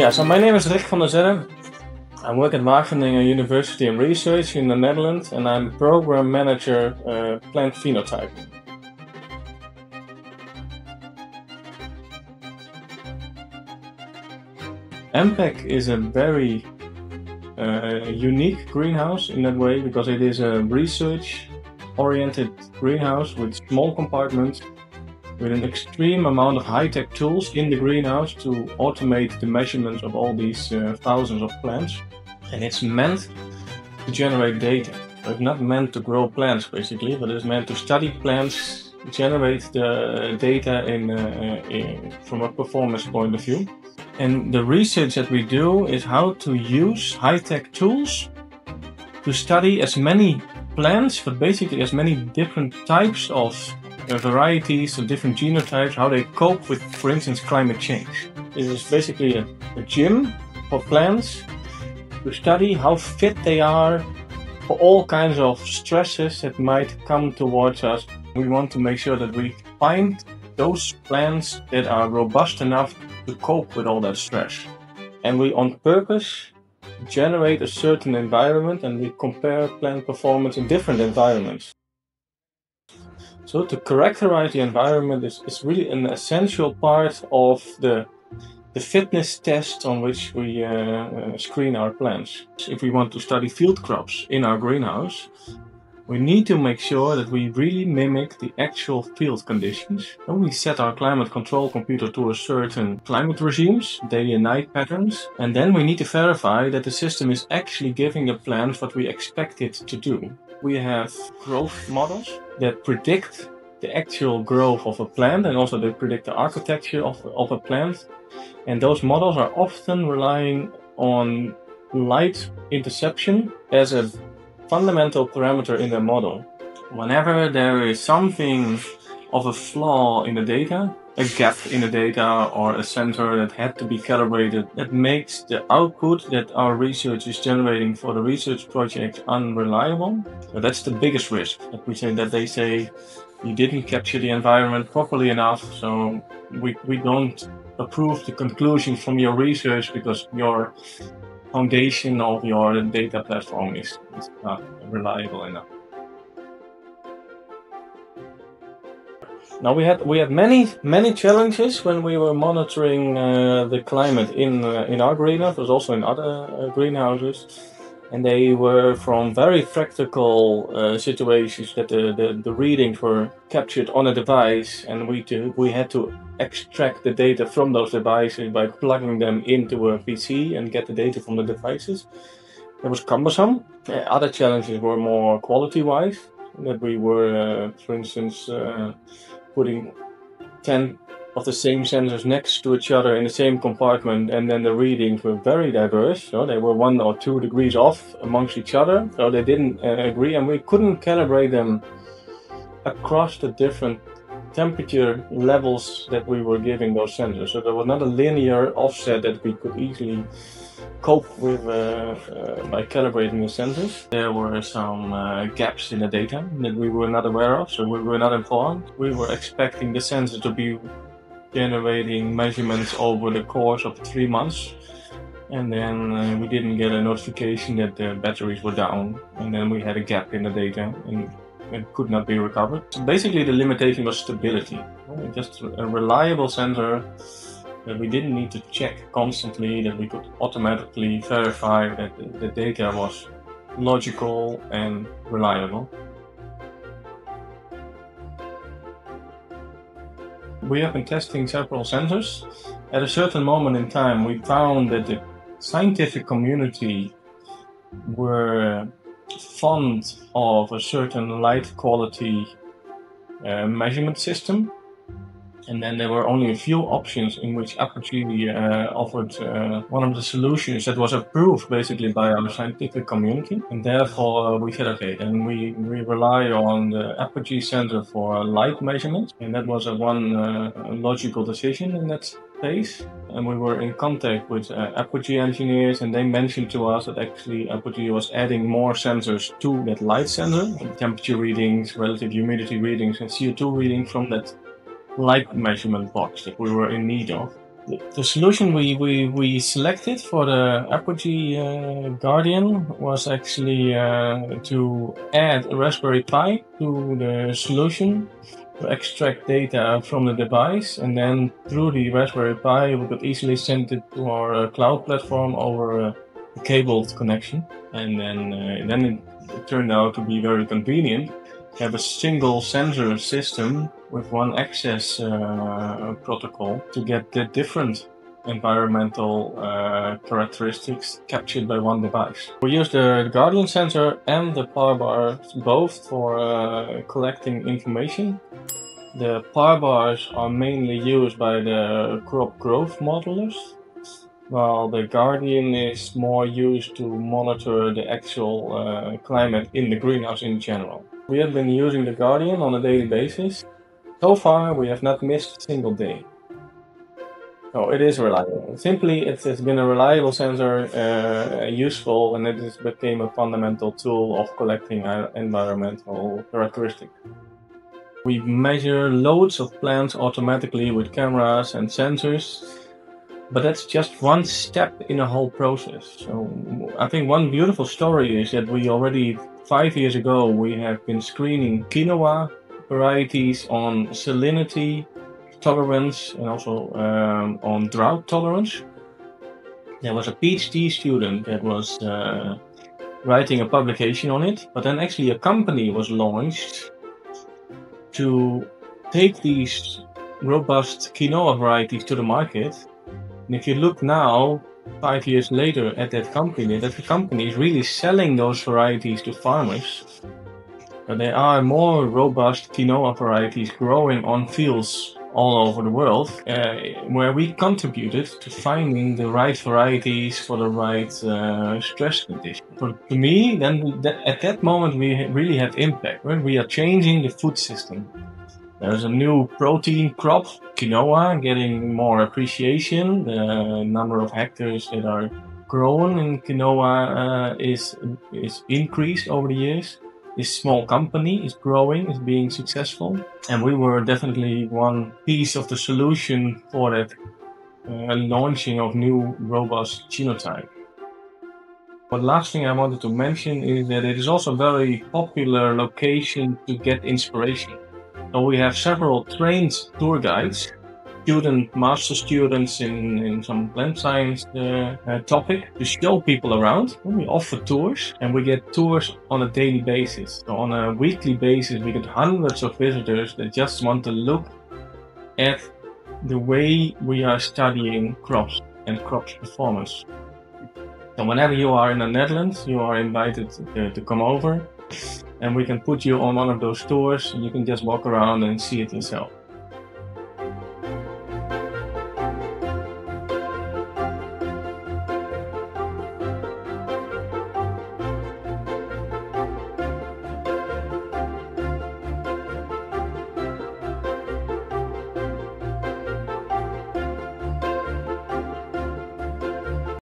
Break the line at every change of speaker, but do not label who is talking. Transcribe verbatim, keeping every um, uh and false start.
Yeah, so my name is Rick van der Zedde. I work at Wageningen University of Research in the Netherlands, and I'm program manager uh, plant phenotyping. N P E C is a very uh, unique greenhouse in that way because it is a research-oriented greenhouse with small compartments, with an extreme amount of high-tech tools in the greenhouse to automate the measurements of all these uh, thousands of plants. And it's meant to generate data. It's not meant to grow plants basically, but it's meant to study plants, generate the data in, uh, in, from a performance point of view. And the research that we do is how to use high-tech tools to study as many plants, but basically as many different types of uh, varieties of different genotypes, how they cope with, for instance, climate change. It is basically a, a gym for plants to study how fit they are for all kinds of stresses that might come towards us. We want to make sure that we find those plants that are robust enough to cope with all that stress. And we on purpose generate a certain environment and we compare plant performance in different environments. So to characterize the environment is, is really an essential part of the, the fitness test on which we uh, uh, screen our plants. If we want to study field crops in our greenhouse, we need to make sure that we really mimic the actual field conditions. And we set our climate control computer to a certain climate regimes, day and night patterns, and then we need to verify that the system is actually giving the plant what we expect it to do. We have growth models that predict the actual growth of a plant, and also they predict the architecture of, of a plant. And those models are often relying on light interception as a fundamental parameter in the model. Whenever there is something of a flaw in the data, a gap in the data or a sensor that had to be calibrated, that makes the output that our research is generating for the research project unreliable. So that's the biggest risk, that we say that they say you didn't capture the environment properly enough, so we, we don't approve the conclusion from your research because your foundation of your data platform is, is not reliable enough. Now we had we had many many challenges when we were monitoring uh, the climate in uh, in our greenhouse, but also in other uh, greenhouses, and they were from very practical uh, situations that the, the the readings were captured on a device, and we to, we had to extract the data from those devices by plugging them into a P C and get the data from the devices. It was cumbersome. Uh, other challenges were more quality-wise, that we were, uh, for instance, uh, putting ten of the same sensors next to each other in the same compartment, and then the readings were very diverse. So they were one or two degrees off amongst each other, so they didn't uh, agree, and we couldn't calibrate them across the different temperature levels that we were giving those sensors. So there was not a linear offset that we could easily cope with uh, uh, by calibrating the sensors. There were some uh, gaps in the data that we were not aware of, so we were not informed. We were expecting the sensor to be generating measurements over the course of three months. And then uh, we didn't get a notification that the batteries were down, and then we had a gap in the data and it could not be recovered. So basically the limitation was stability. Just a reliable sensor that we didn't need to check constantly, that we could automatically verify that the data was logical and reliable. We have been testing several sensors. At a certain moment in time, we found that the scientific community were fond of a certain light quality uh, measurement system, and then there were only a few options in which Apogee uh, offered uh, one of the solutions that was approved basically by our scientific community, and therefore uh, we said okay, then we, we rely on the Apogee sensor for light measurement, and that was a one uh, logical decision in that space. And we were in contact with uh, Apogee engineers, and they mentioned to us that actually Apogee was adding more sensors to that light sensor, temperature readings, relative humidity readings, and C O two readings from that light measurement box that we were in need of. The, the solution we, we, we selected for the Apogee uh, Guardian was actually uh, to add a Raspberry Pi to the solution to extract data from the device, and then through the Raspberry Pi we could easily send it to our uh, cloud platform over uh, a cabled connection. And then, uh, then it, it turned out to be very convenient to have a single sensor system with one access uh, protocol to get the different environmental uh, characteristics captured by one device. We use the Guardian sensor and the P A R Bar both for uh, collecting information. The P A R Bars are mainly used by the crop growth modelers, while the Guardian is more used to monitor the actual uh, climate in the greenhouse in general. We have been using the Guardian on a daily basis. So far, we have not missed a single day. So it is reliable. Simply, it has been a reliable sensor, uh, useful, and it has became a fundamental tool of collecting our environmental characteristics. We measure loads of plants automatically with cameras and sensors, but that's just one step in a whole process. So I think one beautiful story is that we already five years ago we have been screening quinoa varieties on salinity tolerance and also um, on drought tolerance. There was a PhD student that was uh, writing a publication on it, but then actually a company was launched to take these robust quinoa varieties to the market. And if you look now, five years later at that company, that company is really selling those varieties to farmers. But there are more robust quinoa varieties growing on fields all over the world, uh, where we contributed to finding the right varieties for the right uh, stress condition. For to me, then we, that, at that moment we really have impact. Right? We are changing the food system. There's a new protein crop, quinoa, getting more appreciation. The number of hectares that are grown in quinoa uh, is is increased over the years. This small company is growing, is being successful, and we were definitely one piece of the solution for that uh, launching of new robust genotype. But last thing I wanted to mention is that it is also a very popular location to get inspiration. So we have several trained tour guides, student, master students in, in some plant science uh, uh, topic to show people around. We offer tours and we get tours on a daily basis. So on a weekly basis, we get hundreds of visitors that just want to look at the way we are studying crops and crops performance. So whenever you are in the Netherlands, you are invited to, to come over and we can put you on one of those tours and you can just walk around and see it yourself.